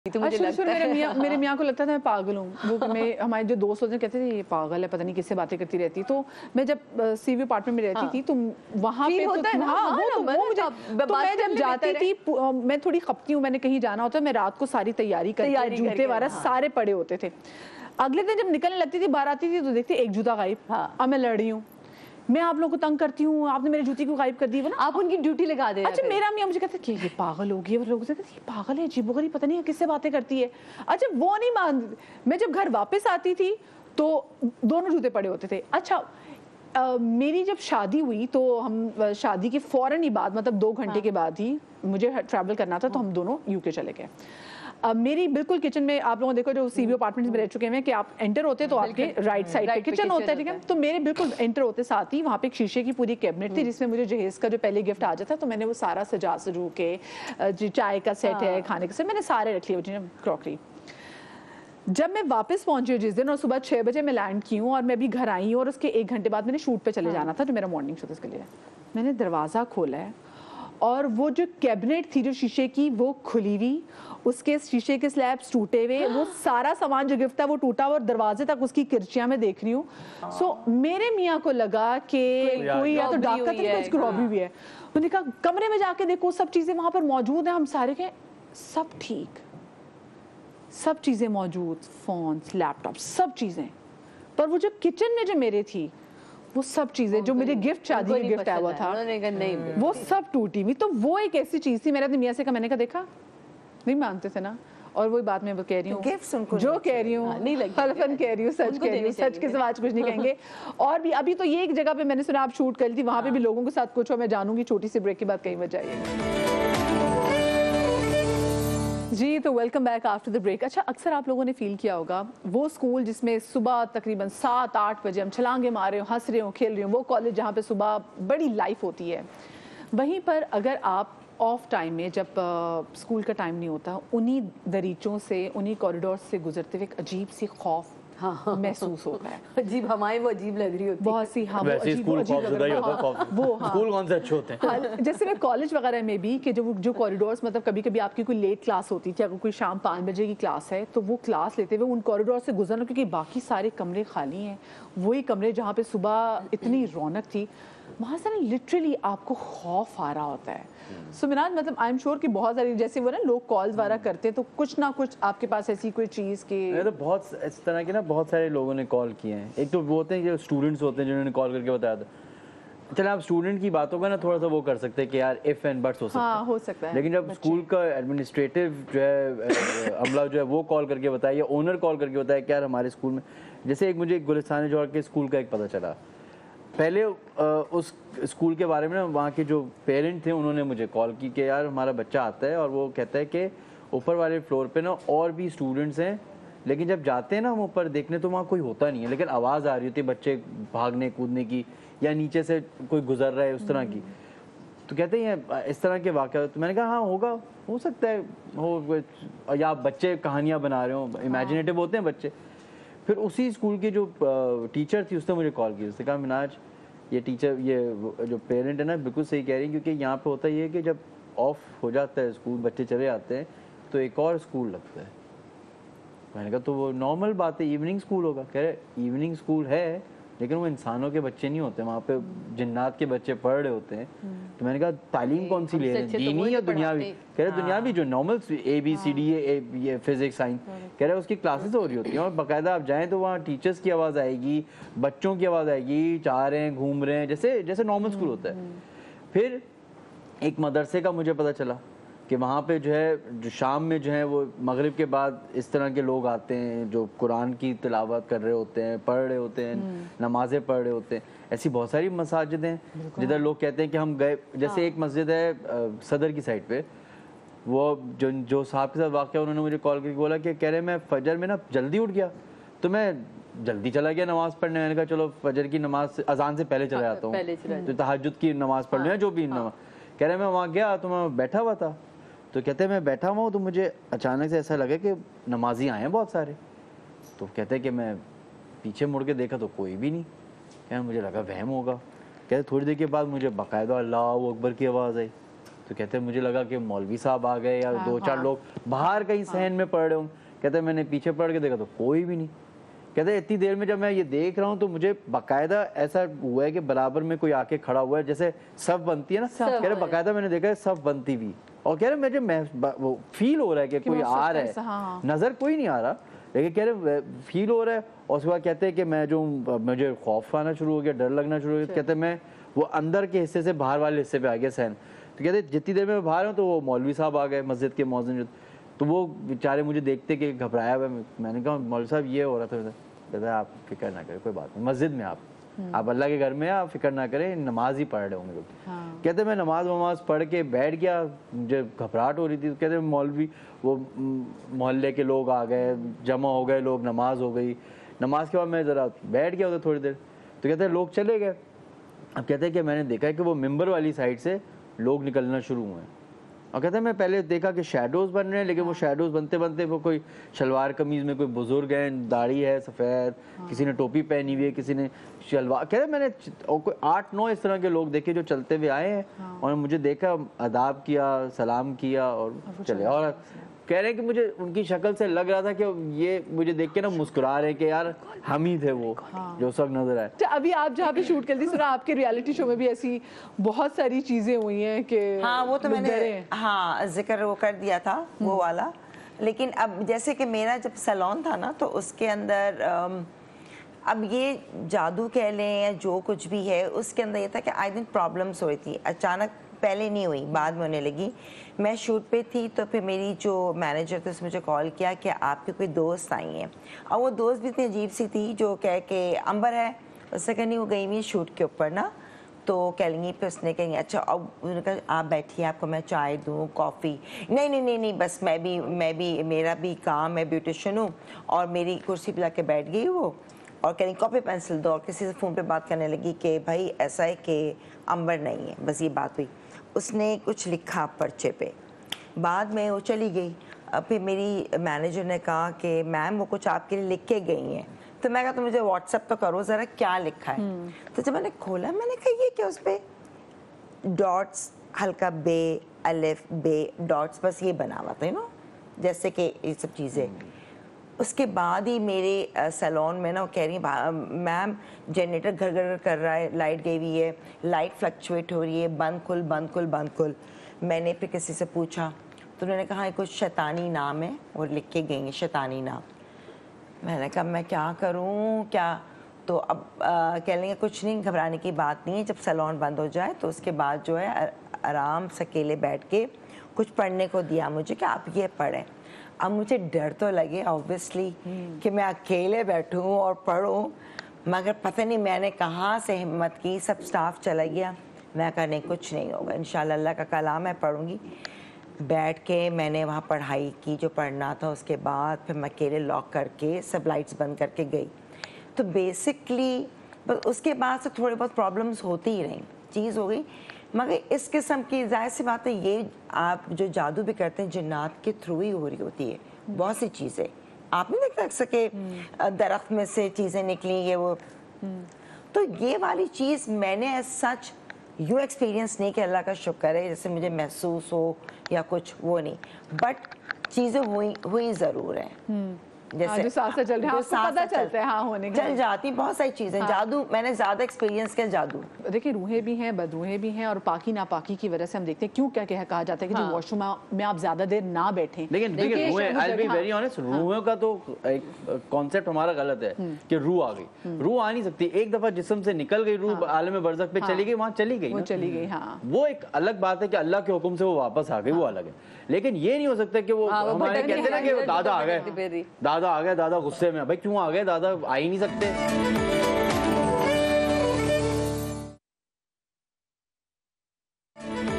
تو مجھے لگتا ہے میرے میاں کو لگتا تھا میں پاگل ہوں. وہ میں ہمارے جو دوست ہوتے ہیں کہتے تھے یہ پاگل ہے, پتہ نہیں کس سے باتیں کرتی رہتی. تو میں جب سی وی اپارٹمنٹ میں رہتی تھی تو وہاں پہ میں جب جاتی تھی میں تھوڑی خپتی ہوں, میں نے کہیں جانا ہوتا ہے میں رات کو ساری تیاری کر کے جوتے وغیرہ سارے پڑے ہوتے تھے. اگلے دن جب نکلنے لگتی تھی باہر آتی تھی تو دیکھتی ایک جوتا غائب. اب میں لڑ رہی ہوں, میں آپ لوگوں کو تنگ کرتی ہوں, آپ نے میری جوتی کو غائب کر دی. آپ ان کی ڈیوٹی لگا دیں. اچھا میرا میاں مجھے کہتے کہ یہ پاگل ہوگی, اور لوگ کہتے ہیں یہ پاگل ہے, عجیب و غریب, پتہ نہیں کس سے باتیں کرتی ہے. اچھا وہ نہیں مانتی. میں جب گھر واپس آتی تھی تو دونوں جوتے پڑے ہوتے تھے. اچھا میری جب شادی ہوئی تو ہم شادی کے فوراً ہی بعد مطلب 2 گھنٹے کے بعد ہی مجھے ٹریول کرنا تھا, تو ہم دونوں یو کے چلے گئے. میری بالکل کچن میں آپ لوگوں دیکھو جو سی وی اپارٹمنٹس میں رہ چکے ہیں کہ آپ انٹر ہوتے تو آپ کے رائٹ سائڈ پہ کچن ہوتا ہے, ٹھیک ہے. تو میرے بالکل انٹر ہوتے ساتھ ہی وہاں پہ ایک شیشے کی پوری کیبنٹ تھی جس میں مجھے جہیز کا جو پہلے گفٹ آ جاتا, تو میں نے وہ سارا سجو کے چائے کا سیٹ ہے, کھانے کا سیٹ, میں نے سارے رکھ لیے کراکری. جب میں واپس پہنچی جس دن اور صبح 6 بجے میں لینڈ کی ہوں اور میں ابھی گھر آئی ہوں اور اس کے 1 گھنٹے بعد میں نے شوٹ پہ چلے جانا تھا جو میرا مارننگ شو تھا, اس کے لیے میں نے دروازہ کھولا ہے اور وہ جو کیبنٹ تھی جو شیشے کی وہ کھلی ہوئی, اس کے شیشے کے سلیبس ٹوٹے ہوئے, وہ سارا سامان جو گفٹ تھا وہ ٹوٹا ہوا اور دروازے تک اس کی کرچیاں میں دیکھ رہی ہوں. سو میرے میاں کو لگا کہ کوئی یا تو ڈاکہ تھی کچھ رابری ہوئی ہے. انہوں نے کہا کمرے میں جا کے دیکھو سب چیزیں وہاں پر موجود ہیں. ہم سارے کہیں سب ٹھیک, سب چیزیں موجود, فونز, لیپ ٹاپ, سب چیزیں, پر وہ جو کچن میں جو میرے تھی وہ سب چیزیں جو مجھے گفٹ شادی میں گفٹ آیا ہوا تھا وہ سب ٹوٹی ہوئی. تو وہ ایک ایسی چیز تھی. میرا اپنی میاں سے کہا, میں نے کہا دیکھا نہیں مانتے تھے نا, اور وہی بات میں کہہ رہی ہوں جو کہہ رہی ہوں حلفاً کہہ رہی ہوں, سچ کہہ رہی ہوں, سچ کے سوا کچھ نہیں کہیں گے. اور بھی ابھی تو یہ ایک جگہ پہ میں نے سنا آپ شوٹ کر لی تھی, وہاں پہ بھی لوگوں کے ساتھ کچھ ہو, میں جانوں گی چھوٹی سی بریک کے بعد کہیں بجائیے. جی تو welcome back after the break. اچھا اکثر آپ لوگوں نے فیل کیا ہوگا وہ اسکول جس میں صبح تقریباً 7-8 بجے ہم چھلانگے مار رہے ہوں, ہنس رہے ہوں, کھیل رہے ہوں, وہ کالج جہاں پہ صبح بڑی لائف ہوتی ہے, وہیں پر اگر آپ آف ٹائم میں جب اسکول کا ٹائم نہیں ہوتا انہی دریچوں سے انہی کوریڈورس سے گزرتے ہوئے ایک عجیب سی خوف محسوس ہوتا ہے. عجیب ہماری وہ عجیب لگ رہی ہوتی بہت سی. ہاں اسکول کون سے اچھے ہوتے ہیں. جیسے میں کالج وغیرہ میں بھی کہ جو کوریڈورس مطلب کبھی کبھی آپ کی کوئی لیٹ کلاس ہوتی تھی, اگر کوئی شام 5 بجے کی کلاس ہے تو وہ کلاس لیتے ہوئے ان کوریڈور سے گزرنا, کیونکہ باقی سارے کمرے خالی ہیں, وہی کمرے جہاں پہ صبح اتنی رونق تھی, وہاں سے نا لٹرلی آپ کو خوف آ رہا ہوتا ہے. سو مناج مطلب آئی ایم شیور کہ بہت ساری جیسے وہ نا لوگ کالز وغیرہ کرتے ہیں تو کچھ نہ کچھ آپ کے پاس ایسی کوئی چیز کی بہت اس طرح کے نا بہت سارے لوگوں نے کال کیے ہیں. ایک تو وہ ہوتے ہیں جو اسٹوڈنٹس ہوتے ہیں جنہوں نے کال کر کے بتایا تھا. چلے آپ اسٹوڈنٹ کی باتوں کا نا تھوڑا سا وہ کر سکتے ہیں کہ یار اف اینڈ بٹس ہو سکتا ہے, لیکن جب اسکول کا ایڈمنسٹریٹو جو ہے عملہ جو ہے وہ کال کر کے بتایا یا اونر کال کر کے بتایا کہ یار ہمارے اسکول میں, جیسے ایک مجھے گلستان جوڑ کے اسکول کا ایک پتہ چلا. پہلے اس اسکول کے بارے میں نا وہاں کے جو پیرنٹ تھے انہوں نے مجھے کال کی کہ یار ہمارا بچہ آتا ہے اور وہ کہتا ہے کہ اوپر والے فلور پہ نا اور بھی اسٹوڈنٹس ہیں, لیکن جب جاتے ہیں نا ہم اوپر دیکھنے تو وہاں کوئی ہوتا نہیں ہے, لیکن آواز آ رہی ہوتی ہے بچے بھاگنے کودنے کی یا نیچے سے کوئی گزر رہا ہے اس طرح کی. تو کہتے ہیں اس طرح کے واقعات. میں نے کہا ہاں ہوگا, ہو سکتا ہے ہو, یا بچے کہانیاں بنا رہے ہوں, امیجنیٹو ہوتے ہیں بچے. پھر اسی اسکول کی جو ٹیچر تھی اس نے مجھے کال کی, اس نے کہا مناج یہ ٹیچر یہ جو پیرنٹ ہے نا بالکل صحیح کہہ رہی ہیں, کیونکہ یہاں پہ ہوتا یہ ہے کہ جب آف ہو جاتا ہے اسکول, بچے چلے آتے ہیں تو ایک اور اسکول لگتا ہے. میں نے کہا تو وہ نارمل بات ہے, ایوننگ اسکول ہوگا. کہہ رہے ایوننگ اسکول ہے لیکن وہ انسانوں کے بچے نہیں ہوتے, وہاں پہ جنات کے بچے پڑھ رہے ہوتے ہیں. تو میں نے کہا تعلیم کون سی لے رہے ہیں, دینی یا دنیاوی؟ کہہ رہے دنیاوی جو نارمل ABCD یہ فزکس سائنس, کہہ رہے اس کی کلاسز ہو رہی ہوتی ہیں اور باقاعدہ آپ جائیں تو وہاں ٹیچرس کی آواز آئے گی, بچوں کی آواز آئے گی, چاہ رہے ہیں گھوم رہے ہیں, جیسے نارمل اسکول ہوتا ہے. پھر ایک مدرسے کا مجھے پتہ چلا کہ وہاں پہ جو ہے جو شام میں جو ہے وہ مغرب کے بعد اس طرح کے لوگ آتے ہیں جو قرآن کی تلاوت کر رہے ہوتے ہیں, پڑھ رہے ہوتے ہیں, نمازیں پڑھ رہے ہوتے ہیں. ایسی بہت ساری مساجد ہیں جدھر لوگ کہتے ہیں کہ ہم گئے. جیسے ایک مسجد ہے صدر کی سائڈ پہ, وہ جو صاحب کے ساتھ واقعہ انہوں نے مجھے کال کر کے بولا کہ کہہ رہے میں فجر میں نا جلدی اٹھ گیا تو میں جلدی چلا گیا نماز پڑھنے. میں نے کہا چلو فجر کی نماز اذان سے پہلے چلا جاتا ہوں تو تہجد کی نماز پڑھ لوں جو بھی نماز. کہہ رہے میں وہاں گیا تو میں بیٹھا ہوا تھا, تو کہتے ہیں میں بیٹھا ہوا ہوں تو مجھے اچانک سے ایسا لگا کہ نمازی آئے ہیں بہت سارے. تو کہتے ہیں کہ میں پیچھے مڑ کے دیکھا تو کوئی بھی نہیں. کہتے مجھے لگا وہم ہوگا. کہتے تھوڑی دیر کے بعد مجھے باقاعدہ اللہ اکبر کی آواز آئی. تو تو کہتے ہیں مجھے لگا کہ مولوی صاحب آ گئے یا 2-4 لوگ باہر کہیں صحن میں پڑھ رہے ہوں. کہتے ہیں میں نے پیچھے پڑھ کے دیکھا تو کوئی بھی نہیں. کہتے ہیں اتنی دیر میں جب میں یہ دیکھ رہا ہوں تو مجھے باقاعدہ ایسا ہوا ہے کہ برابر میں کوئی آ کے کھڑا ہوا ہے, جیسے صف بنتی ہے نا, کہہ رہے باقاعدہ میں نے دیکھا ہے صف بنتی ہوئی, اور کہہ رہے مجھے وہ فیل ہو رہا ہے کہ کوئی آ رہا ہے, نظر کوئی نہیں آ رہا لیکن کہہ رہے فیل ہو رہا ہے. اور اس کے بعد کہتے ہیں کہ میں جو مجھے خوف آنا شروع ہو گیا, ڈر لگنا شروع ہو گیا. کہتے ہیں میں وہ اندر کے حصے سے باہر والے حصے پہ آ گیا صحن. تو کہتے ہیں جتنی دیر میں باہر ہوں تو وہ مولوی صاحب آ گئے, مسجد کے مؤذن, تو وہ بیچارے مجھے دیکھتے کہ گھبرایا ہوا. میں نے کہا مولوی صاحب یہ ہو رہا تھا. کہتا ہے آپ فکر نہ کریں, کوئی بات نہیں, مسجد میں آپ اللہ کے گھر میں آپ فکر نہ کریں, نماز ہی پڑھ رہے ہوں گے. کہتے میں نماز پڑھ کے بیٹھ گیا, مجھے گھبراہٹ ہو رہی تھی. کہتے مولوی وہ محلے کے لوگ آ گئے, جمع ہو گئے لوگ, نماز ہو گئی. نماز کے بعد میں ذرا بیٹھ گیا ادھر تھوڑی دیر, تو کہتے ہیں لوگ چلے گئے. اب کہتے ہیں کہ میں نے دیکھا کہ وہ ممبر والی سائڈ سے لوگ نکلنا شروع ہوئے. اور کہتے ہیں میں پہلے دیکھا کہ شیڈوز بن رہے ہیں, لیکن وہ شیڈوز بنتے بنتے وہ کوئی شلوار قمیض میں کوئی بزرگ ہیں, داڑھی ہے سفید, کسی نے ٹوپی پہنی ہوئی ہے, کسی نے شلوار. کہتے ہیں میں نے کوئی 8-9 اس طرح کے لوگ دیکھے جو چلتے ہوئے آئے ہیں, اور مجھے دیکھا, اداب کیا, سلام کیا اور چلے. اور کہہ رہے ہیں کہ مجھے ان کی شکل سے لگ رہا تھا کہ یہ مجھے دیکھ کے نا مسکرا رہے ہیں کہ یار ہم ہی تھے وہ جو اس وقت نظر آئے. ابھی آپ جہاں پہ شوٹ کرتی سنا, آپ کے ریالٹی شو میں بھی ایسی بہت ساری چیزیں ہوئی ہیں کہ ہاں وہ تو میں نے ذکر وہ کر دیا تھا وہ والا. لیکن اب جیسے کہ میرا جب سیلون تھا نا, تو اس کے اندر اب یہ جادو کہہ لیں یا جو کچھ بھی ہے, اس کے اندر یہ تھا کہ آئی دن پرابلمس ہوئی تھی. اچانک پہلے نہیں ہوئی, بعد میں ہونے لگی. میں شوٹ پہ تھی تو پھر میری جو مینیجر تھی اس نے مجھے کال کیا کہ آپ کی کوئی دوست آئی ہیں, اور وہ دوست بھی اتنی عجیب سی تھی جو کہہ کہ امبر ہے, اس سے کہنی وہ گئی ہوئی شوٹ کے اوپر نا, تو کہہ لیں گی. پھر اس نے کہیں اچھا اب انہوں نے کہا آپ بیٹھیے, آپ کو میں چائے دوں, کافی. نہیں بس میں بھی میرا بھی کام, میں بیوٹیشین ہوں, اور میری کرسی پہ جا کے بیٹھ گئی وہ, اور کہیں کاپی پینسل دو, اور کسی سے فون پہ بات کرنے لگی کہ بھائی ایسا ہے کہ امبر نہیں ہے. بس یہ بات ہوئی. اس نے کچھ لکھا پرچے پہ, بعد میں وہ چلی گئی. پھر میری مینیجر نے کہا کہ میم وہ کچھ آپ کے لیے لکھ کے گئی ہیں. تو میں کہا تو مجھے واٹس ایپ تو کرو ذرا کیا لکھا ہے. تو جب میں نے کھولا, میں نے کہا یہ کہ اس پہ ڈاٹس, ہلکا بے, الف بے, ڈاٹس, بس یہ بنا ہوا تھا نا, جیسے کہ یہ سب چیزیں. اس کے بعد ہی میرے سیلون میں نا وہ کہہ رہی ہیں میم جنریٹر گھر گھر کر رہا ہے, لائٹ گئی ہوئی ہے, لائٹ فلکچویٹ ہو رہی ہے, بند کھل. میں نے پھر کسی سے پوچھا تو انہوں نے کہا یہ کچھ شیطانی نام ہے, اور لکھ کے گئی ہیں شیطانی نام. میں نے کہا میں کیا کروں کیا. تو اب کہہ لیں گے کچھ نہیں, گھبرانے کی بات نہیں ہے, جب سیلون بند ہو جائے تو اس کے بعد جو ہے آرام سے اکیلے بیٹھ کے کچھ پڑھنے کو دیا مجھے کہ آپ یہ پڑھیں. اب مجھے ڈر تو لگے آبویسلی کہ میں اکیلے بیٹھوں اور پڑھوں, مگر پتہ نہیں میں نے کہاں سے ہمت کی, سب سٹاف چلا گیا. میں کہا نہیں کچھ نہیں ہوگا, انشاءاللہ اللہ کا کلام ہے پڑھوں گی. بیٹھ کے میں نے وہاں پڑھائی کی جو پڑھنا تھا. اس کے بعد پھر میں اکیلے لاک کر کے سب لائٹس بند کر کے گئی. تو بیسکلی اس کے بعد سے تھوڑے بہت پرابلمس ہوتی ہی رہیں, چیز ہو گئی. مگر اس قسم کی ظاہر سی بات ہے, یہ آپ جو جادو بھی کرتے ہیں جنات کے تھرو ہی ہو رہی ہوتی ہے. بہت سی چیزیں آپ نہیں دیکھ سکے, درخت میں سے چیزیں نکلی یہ وہ. تو یہ والی چیز میں نے سچ یوں ایکسپیرینس نہیں کہ اللہ کا شکر ہے جیسے مجھے محسوس ہو یا کچھ, وہ نہیں, بٹ چیزیں ہوئی ضرور ہیں. جیسے ساتھ سے چل رہے ہیں پتہ چلتا ہے ہاں ہونے چل جاتی بہت ساری چیزیں. جادو میں نے زیادہ ایکسپیرینس کیا جادو. دیکھیں روحیں بھی ہیں, بدروحیں بھی ہیں, اور پاکی ناپاکی کی وجہ سے ہم دیکھتے ہیں کیوں کیا کہا جاتا ہے کہ جو واش روم میں آپ زیادہ دیر نہ بیٹھیں. لیکن روحیں, I'll be very honest, روحوں کا تو کانسیپٹ ہمارا غلط ہے کہ روح آ گئی. روح آ نہیں سکتی. ایک دفعہ جسم سے نکل گئی روح, عالم برزخ پہ چلی گئی, وہاں چلی گئی, وہ چلی گئی. ہاں وہ ایک الگ بات ہے کہ اللہ کے حکم سے وہ واپس آ گئی, وہ الگ ہے. لیکن یہ نہیں ہو سکتا کہ وہ ہمارے کہتے ہیں نا کہ دادا آ گئے, دادا غصے میں. بھائی کیوں آ گئے دادا, آ ہی نہیں سکتے.